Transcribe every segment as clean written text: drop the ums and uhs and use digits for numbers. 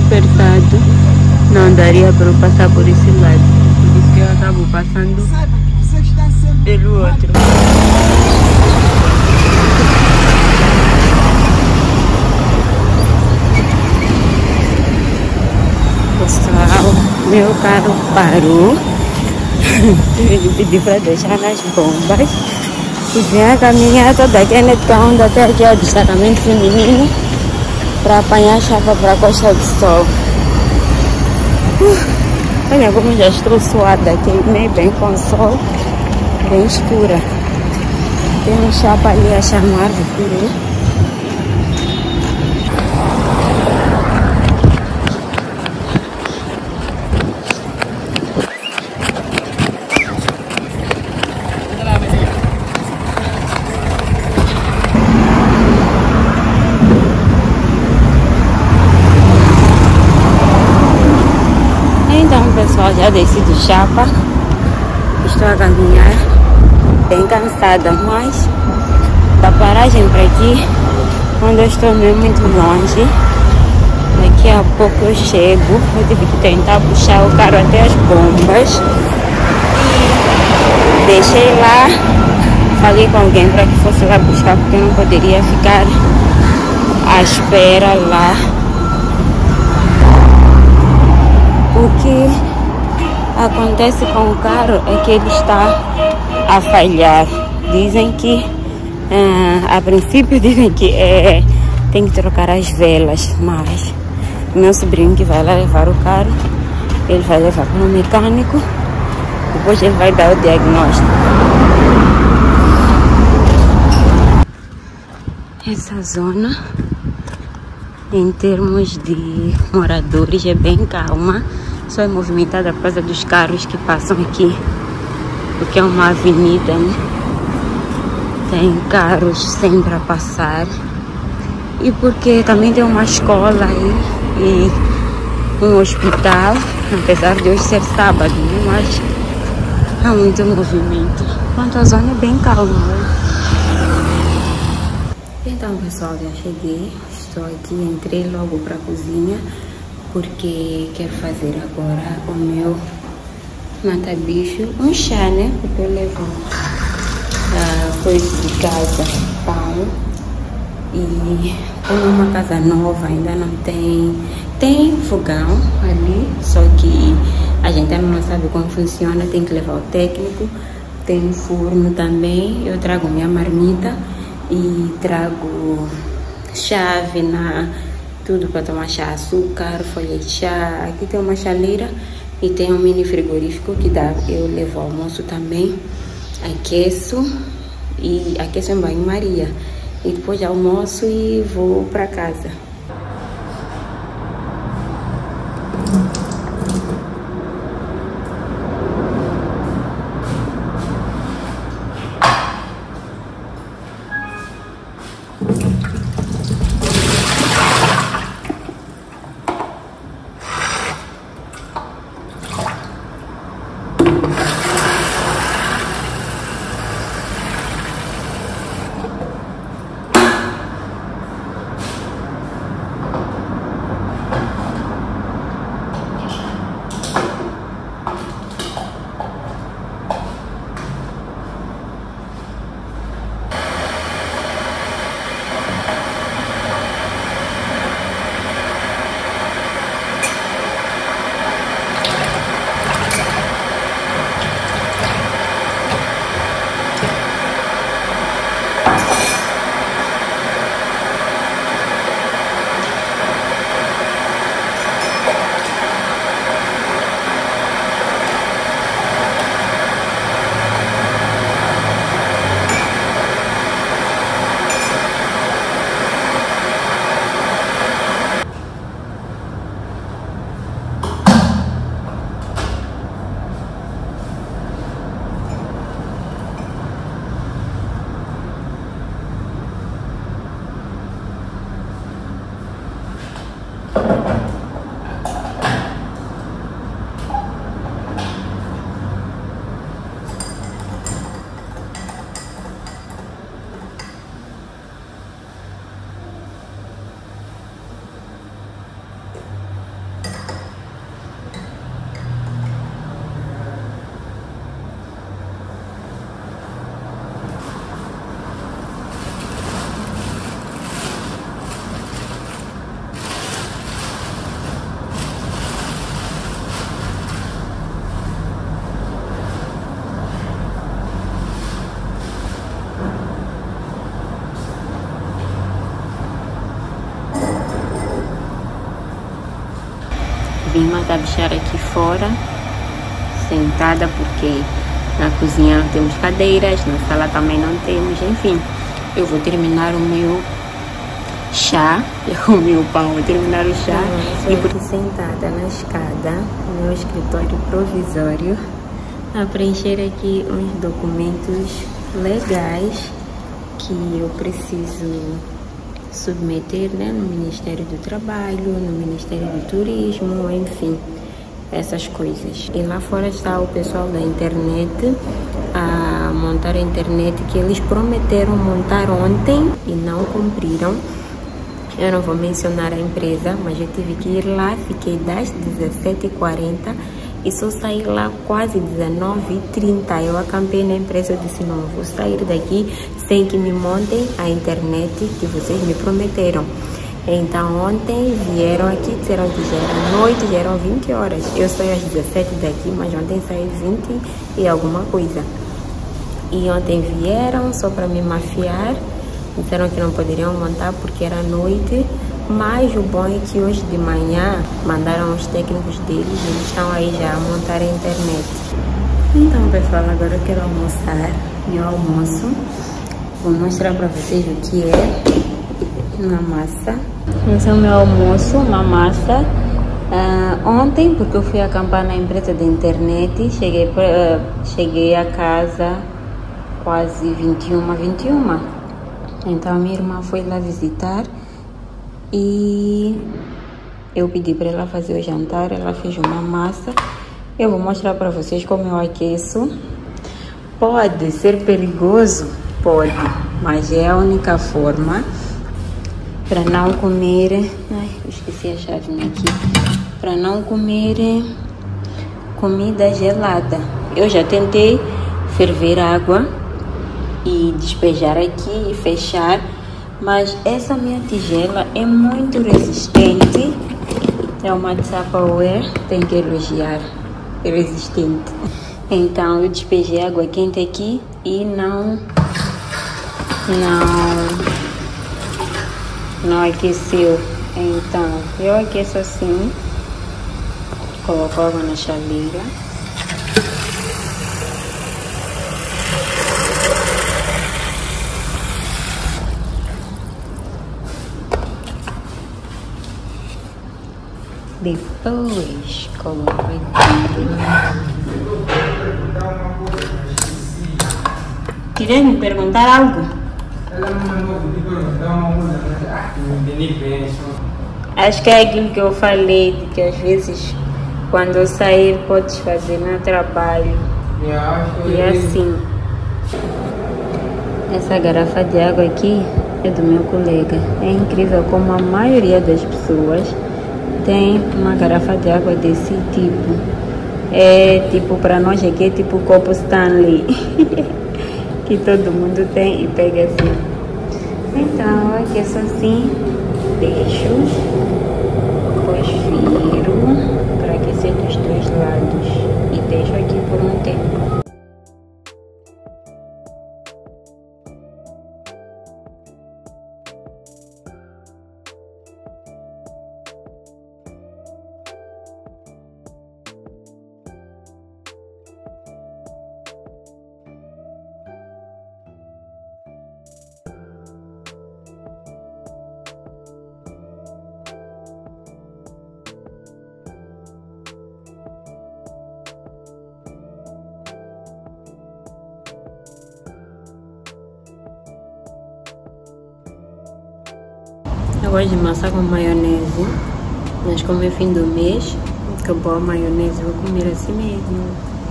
apertado, não daria para eu passar por esse lado. Por isso que eu acabo passando pelo outro. Pessoal, meu carro parou. Ele pediu para deixar nas bombas. E vem a caminhar toda aquela onda até aqui ao destacamento feminino para apanhar a chapa para a Costa do Sol. Olha como já estou suada aqui, nem bem com o sol, bem escura. Tem uma chapa ali a chamar de Curu. Pessoal, já desci do Chapa, estou a caminhar, bem cansada, mas da paragem para aqui, onde eu estou não é muito longe. Daqui a pouco eu chego. Eu tive que tentar puxar o carro até as bombas e deixei lá, falei com alguém para que fosse lá buscar, porque eu não poderia ficar à espera lá. O que acontece com o carro é que ele está a falhar. Dizem que, a princípio dizem que tem que trocar as velas, mas meu sobrinho que vai lá levar o carro, ele vai levar para um mecânico, depois ele vai dar o diagnóstico. Essa zona, em termos de moradores, é bem calma. Só é movimentada por causa dos carros que passam aqui, porque é uma avenida, né? Tem carros sempre a passar. E porque também tem uma escola aí e um hospital, apesar de hoje ser sábado, né? Mas há muito movimento. Quanto a zona é bem calma, né? Então, pessoal, já cheguei. Estou aqui, entrei logo para a cozinha, porque quero fazer agora o meu mata-bicho, um chá, né? Porque eu levo coisa de casa, pão, e como é uma casa nova, ainda não tem fogão ali, só que a gente ainda não sabe como funciona, tem que levar o técnico. Tem um forno também, eu trago minha marmita e trago chave, tudo para tomar chá, açúcar, folha de chá. Aqui tem uma chaleira e tem um mini frigorífico que dá. Eu levo almoço também, aqueço em banho-maria. E depois almoço e vou para casa. Vim mais a bichar aqui fora, sentada, porque na cozinha não temos cadeiras, na sala também não temos, enfim. Eu vou terminar o meu chá, eu comi o pão, vou terminar o chá. E por sentada na escada, no meu escritório provisório, a preencher aqui uns documentos legais que eu preciso submeter, né, no Ministério do Trabalho, no Ministério do Turismo, enfim, essas coisas. E lá fora está o pessoal da internet a montar a internet que eles prometeram montar ontem e não cumpriram. Eu não vou mencionar a empresa, mas eu tive que ir lá, fiquei das 17h40 e só saí lá quase 19h30. Eu acampei na empresa e disse, não, vou sair daqui sem que me montem a internet que vocês me prometeram. Então ontem vieram aqui, disseram que já era noite, já eram 20 horas. Eu saí às 17 daqui, mas ontem saí 20 e alguma coisa. E ontem vieram só para me mafiar, disseram que não poderiam montar porque era noite. Mas o bom é que hoje de manhã mandaram os técnicos deles, eles estão aí já a montar a internet. Então pessoal, agora eu quero almoçar, meu almoço. Vou mostrar para vocês o que é uma massa. Esse é o meu almoço, uma massa. Ontem, porque eu fui acampar na empresa da internet, cheguei a casa quase 21h. Então minha irmã foi lá visitar e eu pedi para ela fazer o jantar. Ela fez uma massa. Eu vou mostrar para vocês como eu aqueço. Pode ser perigoso? Pode, mas é a única forma para não comer. Ai, esqueci a chave aqui. Para não comer comida gelada. Eu já tentei ferver água e despejar aqui e fechar, mas essa minha tigela é muito resistente. É uma Tupperware, tem que elogiar, é resistente. Então eu despejei água quente aqui e não aqueceu. Então eu aqueço assim, coloco água na chaleira. Depois coloco aqui. Queria me perguntar algo? Ela não mandou me perguntar uma coisa, não entendi bem. Acho que é aquilo que eu falei, de que às vezes quando eu sair podes fazer no trabalho. E assim, essa garrafa de água aqui é do meu colega. É incrível como a maioria das pessoas tem uma garrafa de água desse tipo. É tipo, para nós aqui é tipo copo Stanley que todo mundo tem e pega assim. Então eu aqueço assim, deixo, depois viro para aquecer dos dois lados e deixo aqui por um tempo. Eu gosto de massa com maionese, mas como é fim do mês, acabou a maionese, vou comer assim mesmo.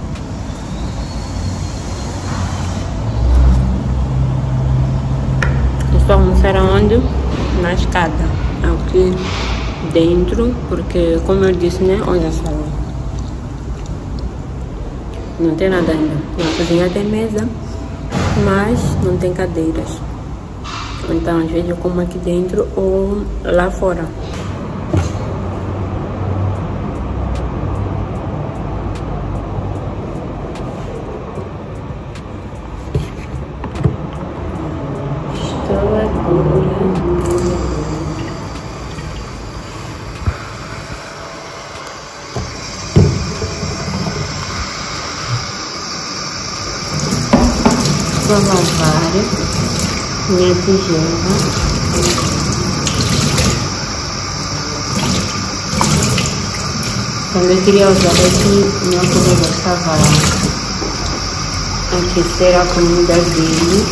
Eu só almoçar aonde? Na escada, aqui dentro, porque como eu disse, né, olha só, não tem nada ainda. Na cozinha tem mesa, mas não tem cadeiras. Então, às vezes eu como aqui dentro ou lá fora. Estou agora Vou lavar minha tigela. Quando eu queria usar aqui, minha colega estava a aquecer a comida dele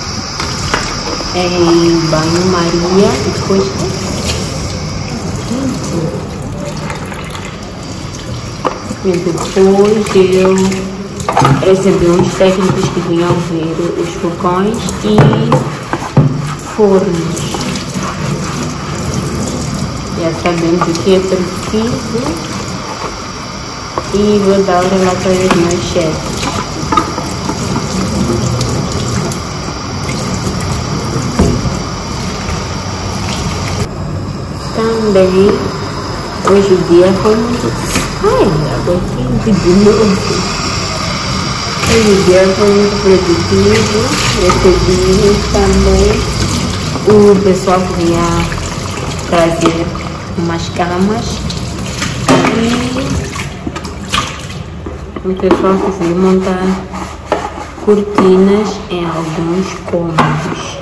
em banho-maria e depois eu recebi uns técnicos que vinham ver os fogões e fornos. Já sabemos o que é preciso e vou dar o relatório aos meus chefes. Também hoje o dia foi muito... agora tem de novo. Hoje o dia foi muito produtivo. Recebi também o pessoal que vinha trazer umas camas e o pessoal que veio montar cortinas em alguns cômodos.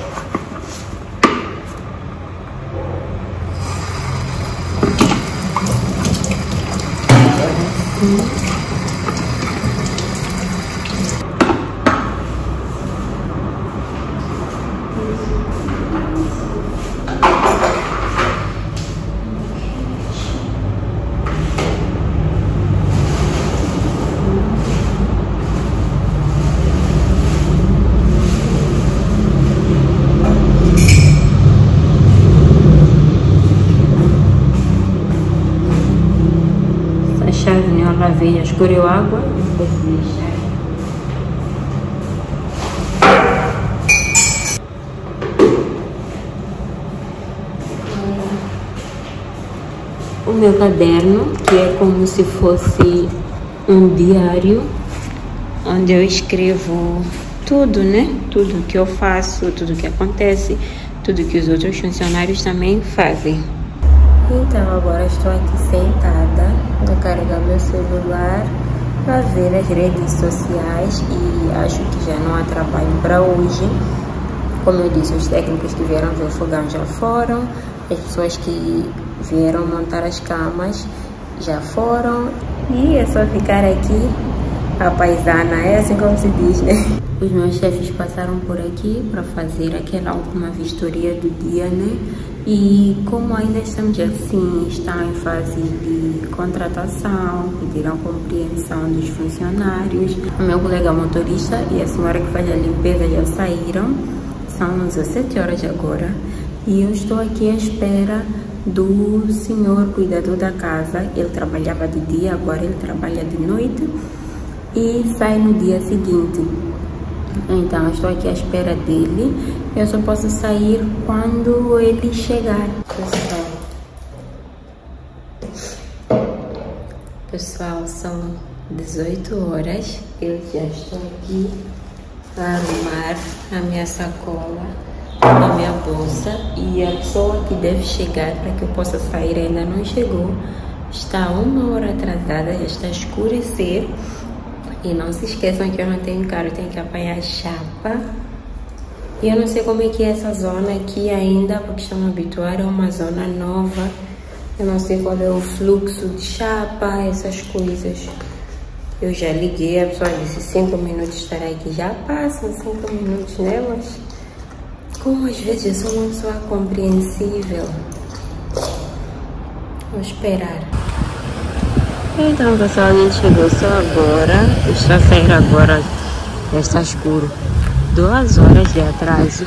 Eu lavei, escorreu água e depois deixa. O meu caderno, que é como se fosse um diário, onde eu escrevo tudo, né? Tudo que eu faço, tudo que acontece, tudo que os outros funcionários também fazem. Então agora estou aqui sentada, vou carregar meu celular para ver as redes sociais e acho que já não há trabalho para hoje. Como eu disse, os técnicos que vieram ver o fogão já foram, as pessoas que vieram montar as camas já foram e é só ficar aqui a paisana, é assim como se diz, né? Os meus chefes passaram por aqui para fazer aquela última vistoria do dia, né? E como ainda estamos assim, está em fase de contratação, pediram compreensão dos funcionários. O meu colega motorista e a senhora que faz a limpeza já saíram, são 17 horas agora. E eu estou aqui à espera do senhor cuidador da casa. Ele trabalhava de dia, agora ele trabalha de noite e sai no dia seguinte. Então, eu estou aqui à espera dele. Eu só posso sair quando ele chegar. Pessoal, são 18 horas. Eu já estou aqui a arrumar a minha sacola, a minha bolsa. E a pessoa que deve chegar para que eu possa sair ainda não chegou. Está 1 hora atrasada, já está a escurecer. E não se esqueçam que eu não tenho carro, eu tenho que apanhar chapa. E eu não sei como é que é essa zona aqui ainda, porque estão habituados a uma zona nova. Eu não sei qual é o fluxo de chapa, essas coisas. Eu já liguei, a pessoa disse 5 minutos estará aqui. Já passam 5 minutos, né? Mas como às vezes eu sou uma pessoa compreensível. Vou esperar. Então, pessoal, a gente chegou só agora. Está a sair agora, já está escuro. 2 horas de atraso.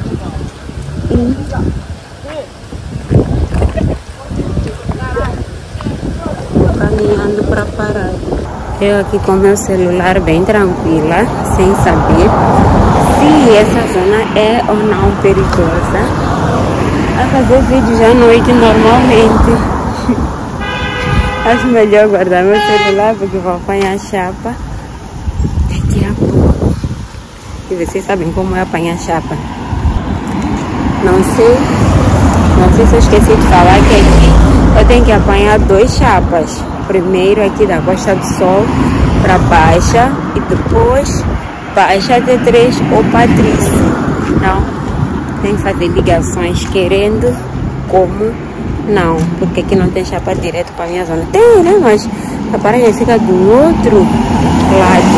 Vou caminhando para parar. Eu aqui com meu celular bem tranquila, sem saber se essa zona é ou não perigosa. A fazer vídeos à noite normalmente. Acho melhor guardar meu celular porque vou apanhar chapa daqui a pouco. E vocês sabem como é apanhar chapa. Não sei se eu esqueci de falar que aqui eu tenho que apanhar 2 chapas. Primeiro aqui da Costa do Sol para Baixa e depois baixa T3 ou Patrícia. Então, tem que fazer ligações querendo como não, porque aqui não tem chapa direto para a minha zona. Tem, né? Mas a paragem fica do outro lado.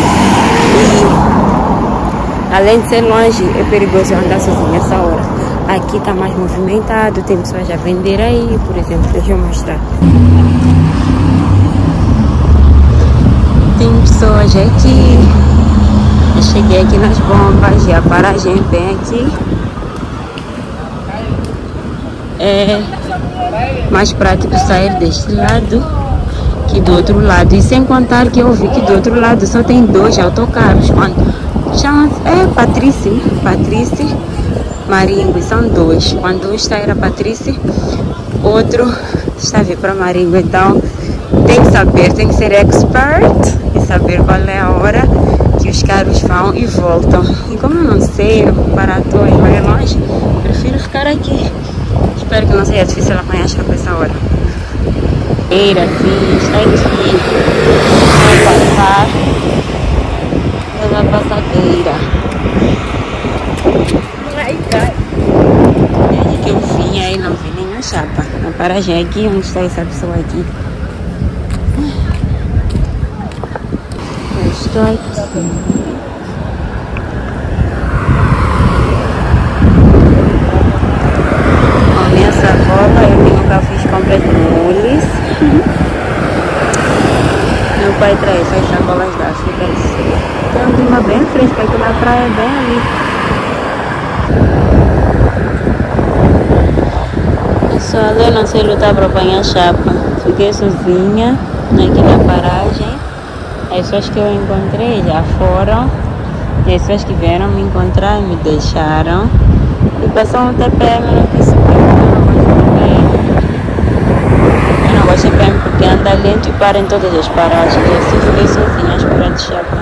E, além de ser longe, é perigoso andar sozinha essa hora. Aqui está mais movimentado, tem pessoas a vender aí, por exemplo, deixa eu mostrar. Tem pessoas aqui. Eu cheguei aqui nas bombas e a paragem bem aqui. É mais prático sair deste lado que do outro lado. E sem contar que eu vi que do outro lado só tem 2 autocarros. Chama-se Patrícia, Maringue, são 2. Quando um está a ir a Patrícia, outro está a vir para Maringue. Então tem que saber, tem que ser expert e saber qual é a hora que os carros vão e voltam. E como eu não sei, eu vou parar à toa e vai longe, prefiro ficar aqui. Espero que não seja difícil apanhar a chapa essa hora. Está aqui. Pela passadeira. Desde que eu vim aí não vi nenhuma chapa. A paragem aqui, onde está essa pessoa aqui? Eu estou aqui. Essa roupa eu nunca fiz compras mules. Meu pai traz essas sacolas da África. Tem uma bem fresca aqui na praia, bem ali. Pessoal, eu não sei lutar para apanhar chapa. Fiquei sozinha aqui na paragem. As pessoas que eu encontrei já foram. E as pessoas que vieram me encontrar e me deixaram. E passou um TPM no que eu não gosto de TPM porque anda lento e para em todas as paragens. E assim fiquei sozinha à espera de chapa.